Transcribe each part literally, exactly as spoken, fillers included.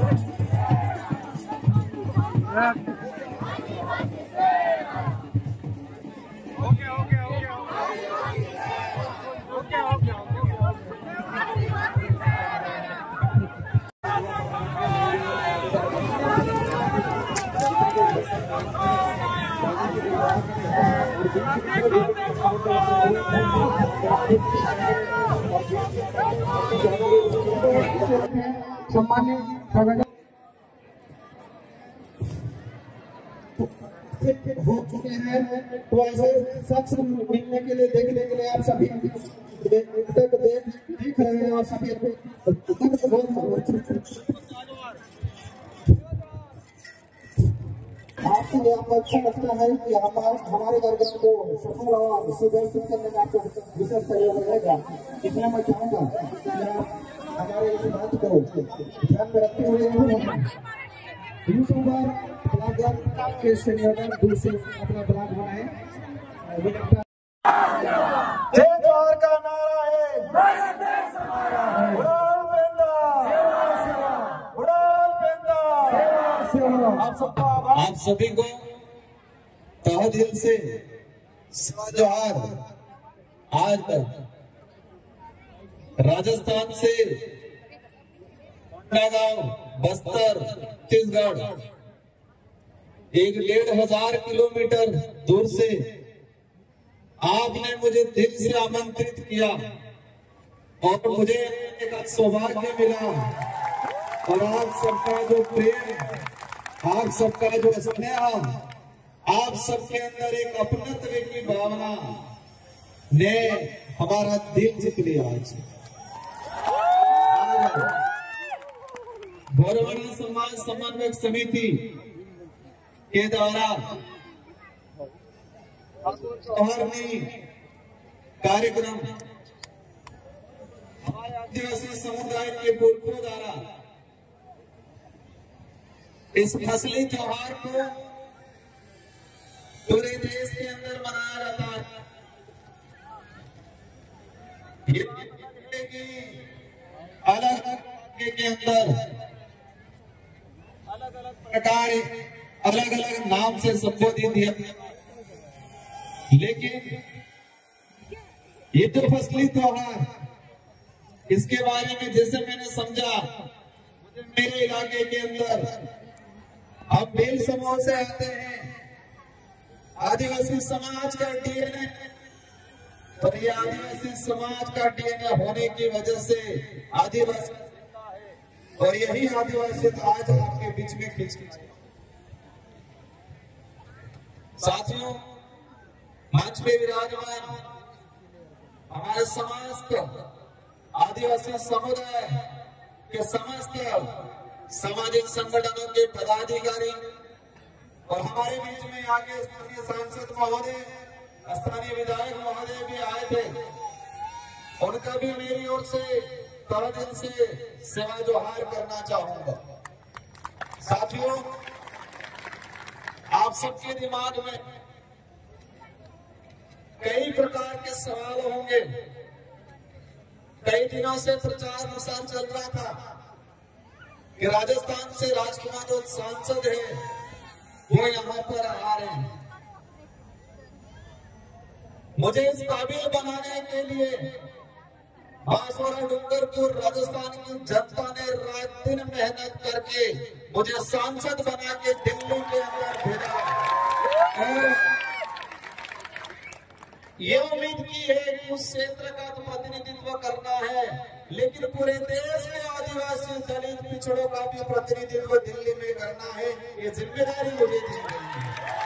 सम्मान्य हो चुके हैं, तो ऐसे शख्स मिलने के लिए, देखने के लिए आप सभी तक देख देख रहे हैं और सभी आपसे आपको अच्छा लगता है कि हमारे हमारे कार्यक्रम को सफल और सुव्यवस्थित करने में आपको विशेष सहयोग रहेगा। इसलिए मैं चाहूँगा कि आप हमारे इस बात को ध्यान में रखते हुए यूट्यूबर ब्लॉगर के संयोजन दूर से अपना ब्लॉग बनाए। जय जोहर का नारा है, उड़ाल पेंदा, उड़ाल पेंदा। आप सबका आप सभी को तहे दिल से जोहार। आज तक राजस्थान से गांव बस्तर छत्तीसगढ़ एक डेढ़ हजार किलोमीटर दूर से आपने मुझे दिल से आमंत्रित किया और मुझे एक सौभाग्य मिला। और आप सबका जो प्रेम, आप सबका जो स्नेह, आप सबके अंदर एक अपनत्व की भावना ने हमारा दिल जीत लिया। आज भोरवानी समाज समन्वय समिति के द्वारा कार्यक्रम आदिवासी समुदाय के पुरखों द्वारा इस फसली त्योहार को पूरे देश के अंदर मनाया जाता है। ये अलग के अंदर अलग अलग प्रकार अलग अलग नाम से संबोधित है, लेकिन ये तो फसली त्योहार, इसके बारे में जैसे मैंने समझा, मेरे इलाके के अंदर हम बेल समूह से आते हैं। आदिवासी समाज का डीएनए, और ये आदिवासी समाज का डीएनए होने की वजह से आदिवासी, और यही आदिवासी तो आज आपके बीच में खिंच खिंच साथियों, मंच पे विराजमान हमारे समाज का आदिवासी समुदाय के समस्त सामाजिक संगठनों के पदाधिकारी और हमारे बीच में आगे स्थानीय सांसद महोदय, स्थानीय विधायक महोदय भी आए थे। उनका भी मेरी ओर से तहे दिल से सेवा जोहार करना चाहूंगा। साथियों, आप सबके दिमाग में कई प्रकार के सवाल होंगे। कई दिनों से प्रचार प्रसार चल रहा था कि राजस्थान से राजकुमार जो सांसद है वो यहाँ पर आ रहे हैं। मुझे इस काबिल बनाने के लिए बांसवाड़ा डूंगरपुर राजस्थान की जनता ने रात दिन मेहनत करके मुझे सांसद बना के दिल्ली के अंदर भेजा और ये उम्मीद की है कि उस क्षेत्र का तो प्रतिनिधित्व करना है, लेकिन पूरे देश के आदिवासी दलित पिछड़ों का भी प्रतिनिधित्व दिल्ली में करना है। ये जिम्मेदारी मुझे दी गई है।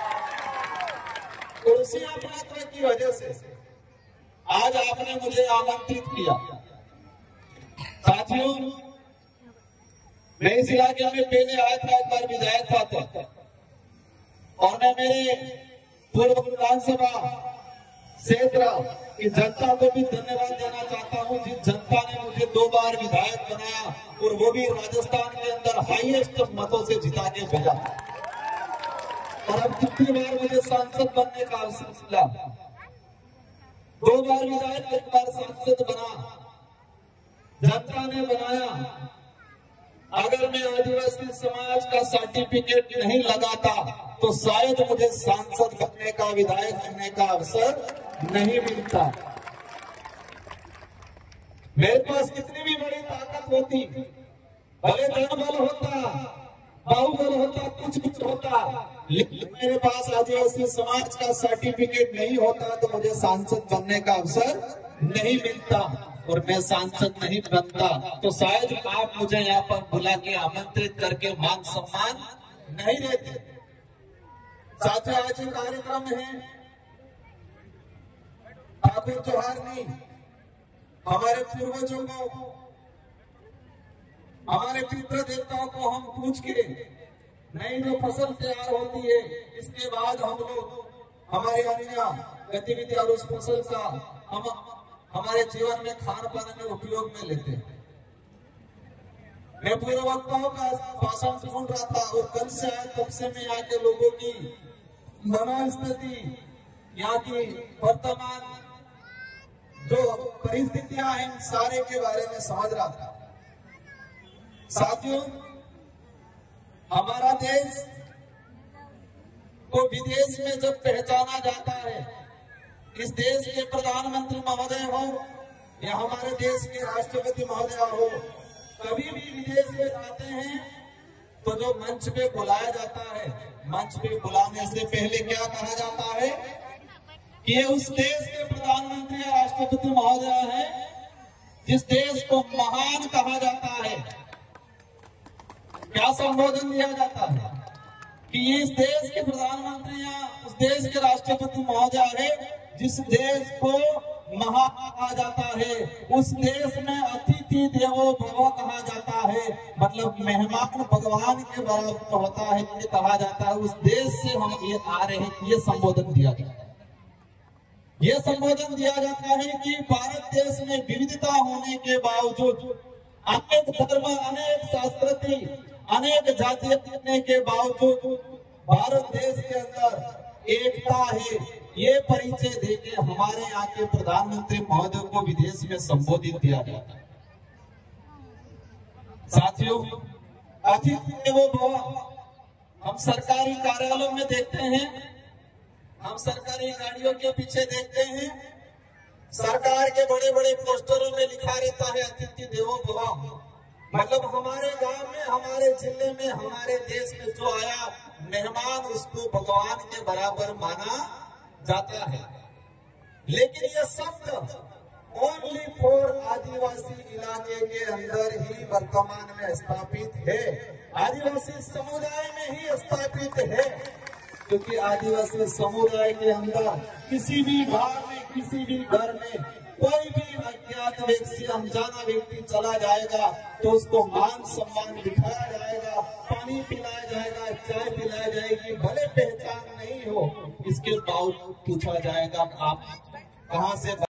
उसी अपनत्व की वजह से आज आपने मुझे आमंत्रित किया। साथियों, मैं इस इलाके में पहले आया था, एक बार विधायक था, था और मैं मेरे पूर्व विधानसभा क्षेत्र की जनता को भी धन्यवाद देना चाहता हूं, जिस जनता ने मुझे दो बार विधायक बनाया और वो भी राजस्थान के अंदर हाईएस्ट मतों से जिता के भेजा। और अब कितनी बार मुझे सांसद बनने का अवसर मिला। दो बार विधायक, एक बार सांसद बना, जनता ने बनाया। अगर मैं आदिवासी समाज का सर्टिफिकेट नहीं लगाता तो शायद मुझे सांसद बनने का, विधायक बनने का अवसर नहीं मिलता। मेरे पास कितनी भी बड़ी ताकत होती, भले धन बल होता, बाहुबल होता, कुछ कुछ होता, लेकिन मेरे पास आदिवासी समाज का सर्टिफिकेट नहीं होता तो मुझे सांसद बनने का अवसर नहीं मिलता और मैं सांसद नहीं बनता तो शायद आप मुझे यहाँ पर बुला के आमंत्रित करके मान सम्मान नहीं देते। साथियों, आज ये कार्यक्रम है ठाकुर जवाहरनी हमारे पूर्वजों को, हमारे पितृ देवताओं को हम पूछ के नई जो फसल तैयार होती है इसके बाद हम लोग हमारे अन्य गतिविधि और उस फसल का हम हमारे जीवन में खान पान में उपयोग में लेते हैं। मैं पूर्व वक्ताओं का भाषण सुन रहा था और कल से आए तब से मैं यहाँ के लोगों की मनोस्थिति, यहाँ की वर्तमान जो परिस्थितियां हैं सारे के बारे में समझ रहा था। साथियों, हमारा देश को विदेश में जब पहचाना जाता है, इस देश के प्रधानमंत्री महोदय हो या हमारे देश के राष्ट्रपति महोदय हो, कभी भी विदेश में जाते हैं तो जो मंच पे बुलाया जाता है, मंच पे बुलाने से पहले क्या कहा जाता है कि ये उस देश के प्रधानमंत्री या राष्ट्रपति महोदय है जिस देश को महान कहा जाता है। क्या संबोधन दिया जाता है कि ये इस देश के प्रधानमंत्री या उस देश के राष्ट्रपति महोदय है जिस देश को महान कहा जाता है, उस देश में अतिथि देवो भव कहा जाता है, मतलब मेहमान भगवान के बराबर होता है ये कहा जाता है। उस देश से हम ये आ रहे हैं, ये संबोधन दिया जाता है। ये संबोधन दिया जाता है कि भारत देश में विविधता होने के बावजूद, अनेक धर्म, अनेक संस्कृति, अनेक जातियां होने के बावजूद भारत देश के अंदर एकता है, ये परिचय देके हमारे यहाँ के प्रधानमंत्री महोदय को विदेश में संबोधित किया जाता है। साथियों, अतिथि देवो भव हम सरकारी कार्यालयों में देखते हैं, हम सरकारी गाड़ियों के पीछे देखते हैं, सरकार के बड़े बड़े पोस्टरों में लिखा रहता है अतिथि देवो भव। मतलब हमारे गांव में, हमारे जिले में, हमारे देश में जो आया मेहमान, उसको भगवान के बराबर माना जाता है। लेकिन ये शब्द ओनली फॉर आदिवासी इलाके के अंदर ही वर्तमान में स्थापित है, आदिवासी समुदाय में ही स्थापित है, क्योंकि आदिवासी समुदाय के अंदर किसी भी गांव में, किसी भी घर में कोई भी अज्ञात व्यक्ति, अनजाना व्यक्ति चला जाएगा तो उसको मान सम्मान दिखाया जाएगा, पानी पिलाया जाएगा, चाय पिलाई जाएगी, भले पहचान नहीं हो इसके बावजूद पूछा जाएगा आप कहां से